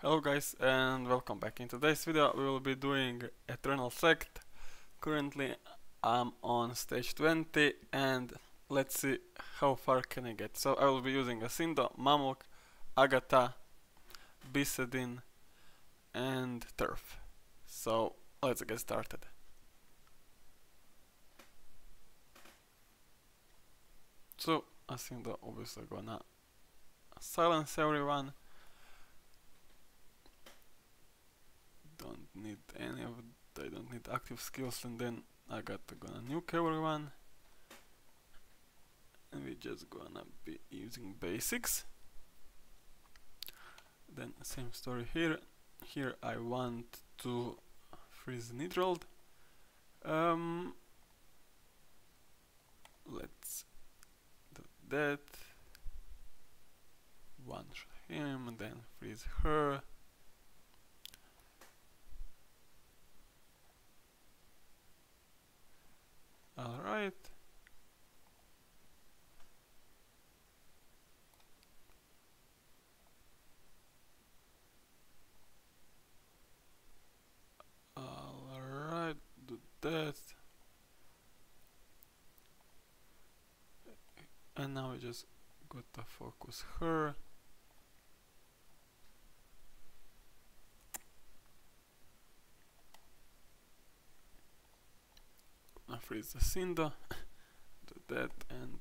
Hello guys and welcome back. In today's video we will be doing Eternal Sect. Currently I'm on stage 20 and let's see how far can I get. So I will be using Asindo, Mamuk, Agatha, Bisedin and Turf. So let's get started. So Asindo obviously gonna silence everyone. Don't need any of I don't need active skills, and then Agatha gonna nuke everyone. And we're just gonna be using basics. Then same story here. Here I want to freeze Nitrold. Let's do that. One shot him, and then freeze her. Alright. Alright, do that. And now we just got to focus her. Now freeze the Cinder. Do that and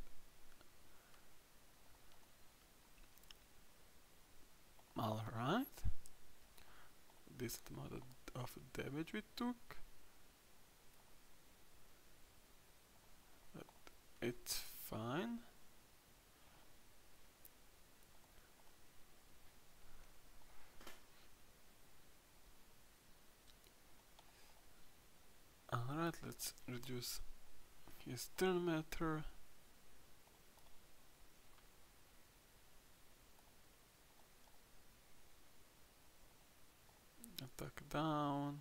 alright. This amount of damage we took. But it's fine. Alright, let's reduce his turn meter. Attack down.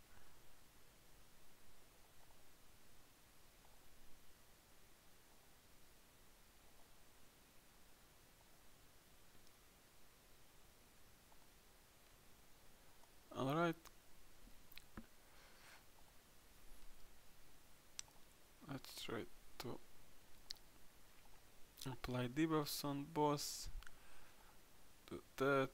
Alright. Let's try to apply debuffs on boss. Do that.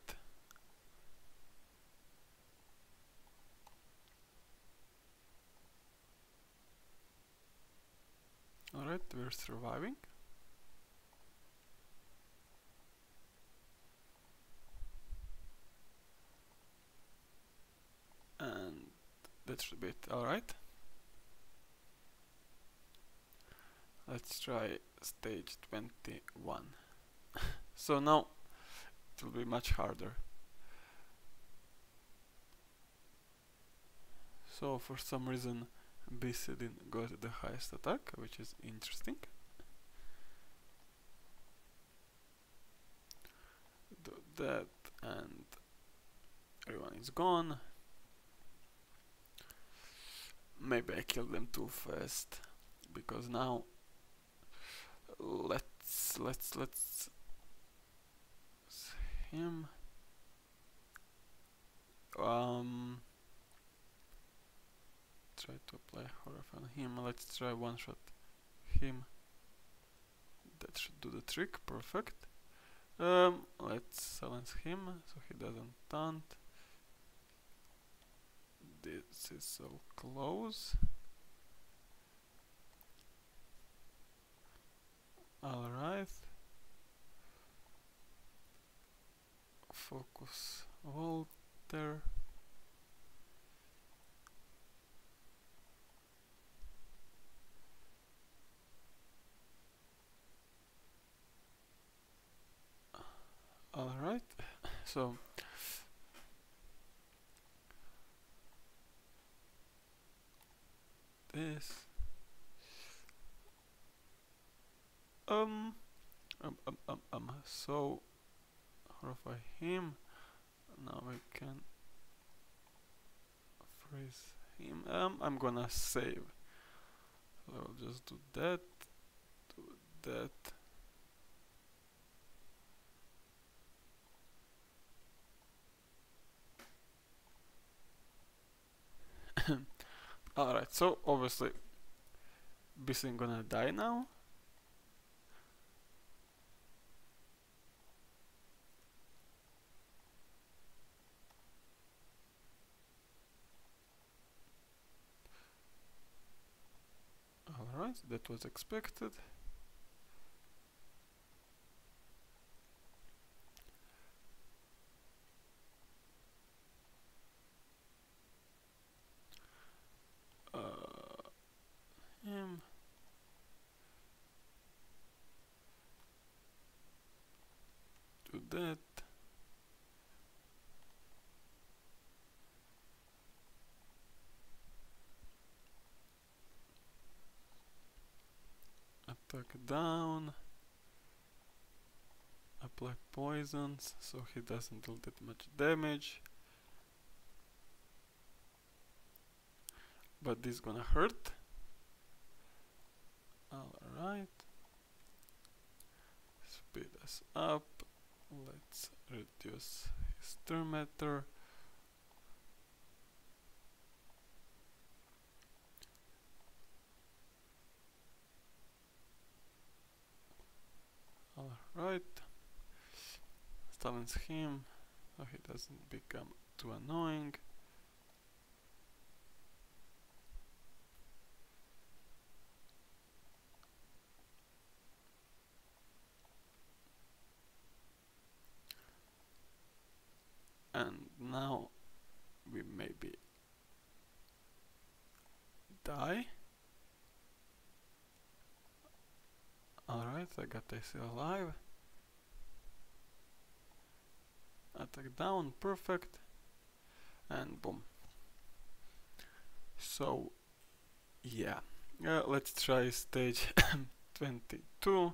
Alright, we're surviving. And that should be it. Alright. Let's try stage 21. So now it will be much harder. So for some reason Bisedin got the highest attack, which is interesting. Do that and everyone is gone. Maybe I killed them too fast, because now let's him. Try to apply horror on him. Let's try one shot him. That should do the trick. Perfect. Let's silence him so he doesn't taunt. This is so close. Alright. Focus Walter. Alright, so this so horrify him. Now we can freeze him. I'm gonna save. I'll just do that, do that. Alright, so obviously Bissing gonna die now. Alright, that was expected. Him. Do that. Attack down. Apply poisons so he doesn't do that much damage. But this gonna hurt. Alright. Speed us up. Let's reduce his turn meter. Alright. Silence him so he doesn't become too annoying. And now we maybe die. Alright, I got AC alive. Attack down, perfect. And boom. So, yeah. Let's try stage 22.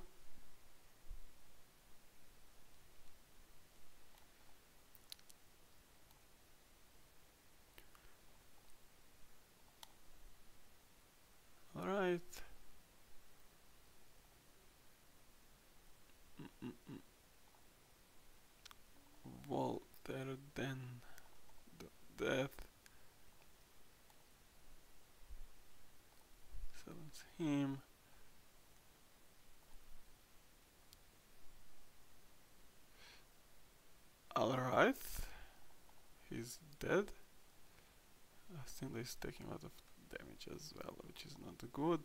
Alright. Volter, then death. Silence him. Alright. He's dead. Still is taking a lot of damage as well, which is not good.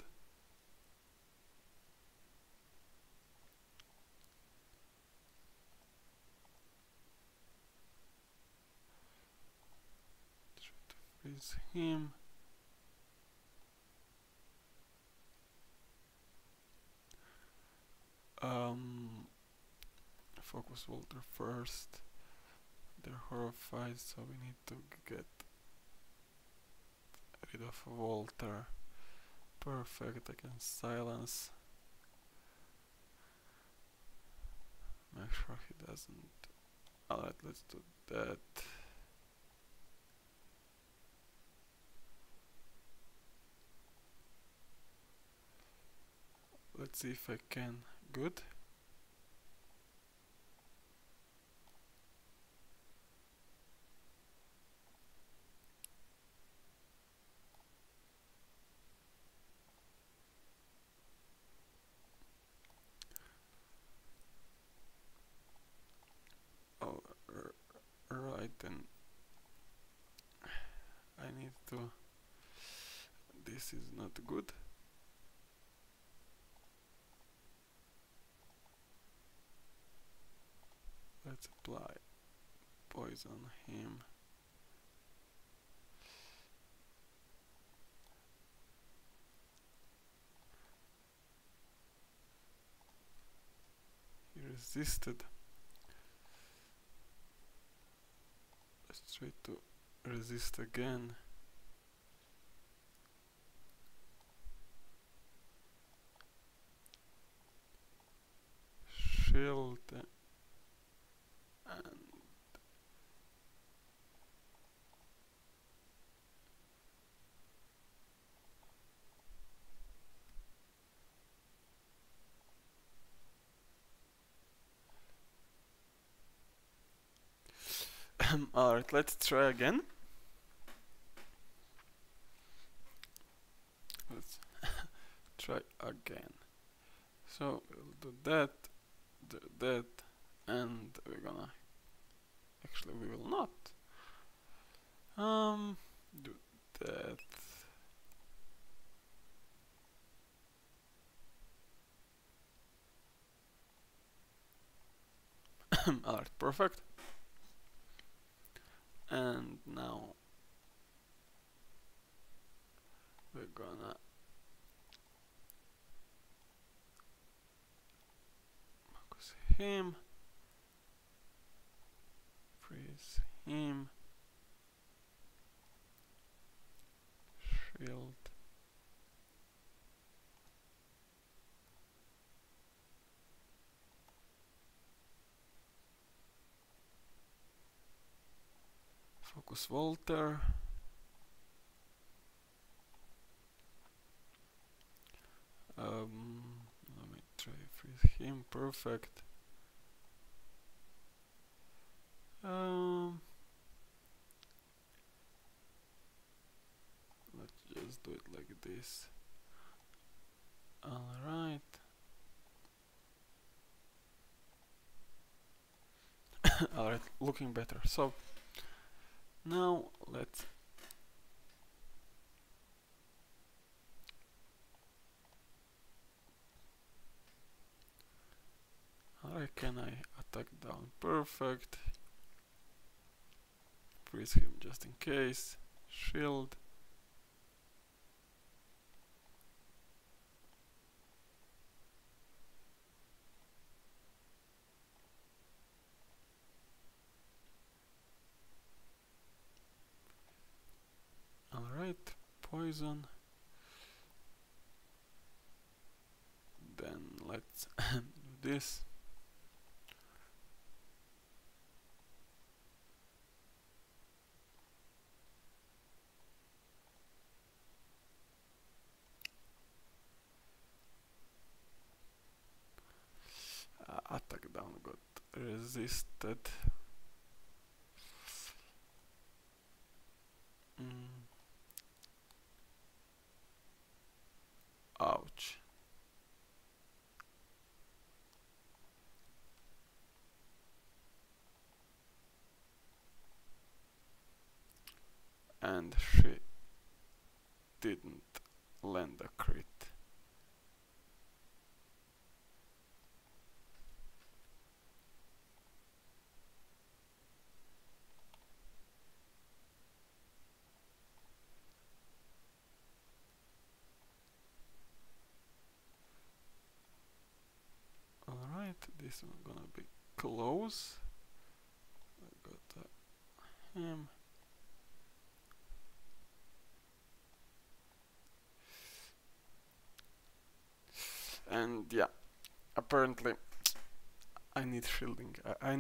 Try to freeze him. Focus Volter first. They're horrified, so we need to get rid of Volter. Perfect, I can silence. Make sure he doesn't. Alright, let's do that. Let's see if I can. Good. Right, then I need to. This is not good. Let's apply poison on him. He resisted. Let's try to resist again. Shield and alright, let's try again. try again. So we'll do that, and we're gonna, actually we will not, do that. Alright, perfect. And now we're gonna focus him, freeze him, shield, focus Walter, let me try freeze him, perfect. Let's just do it like this. Alright. Alright, looking better. So now let's alright, can I attack down? Perfect. Freeze him just in case. Shield. Alright, poison. Then let's do this. Attack down got resisted. Ouch. And she didn't land a crit. Alright, this one gonna be close. I got him. And yeah, apparently I need shielding.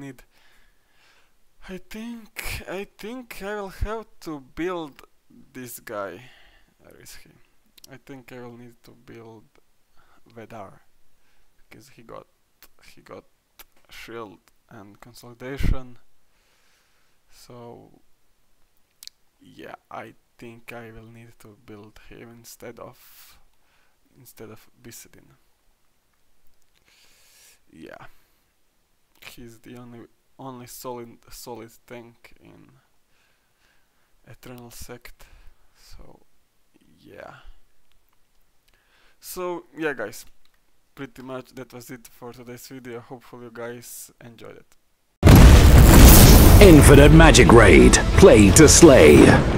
I think I will have to build this guy. Where is he? I think I will need to build Vedar, because he got shield and consolidation. So yeah, I think I will need to build him instead of Bicidin. Yeah, he's the only solid tank in Eternal Sect. So yeah. So yeah, guys, pretty much that was it for today's video. Hopefully you guys enjoyed it. Infinite Magic Raid. Play to slay.